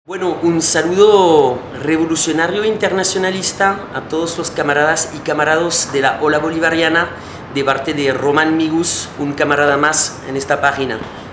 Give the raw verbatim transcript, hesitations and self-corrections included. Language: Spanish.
Bueno, un saludo revolucionario internacionalista a todos los camaradas y camaradas de la Ola Bolivariana de parte de Román Migus, un camarada más en esta página.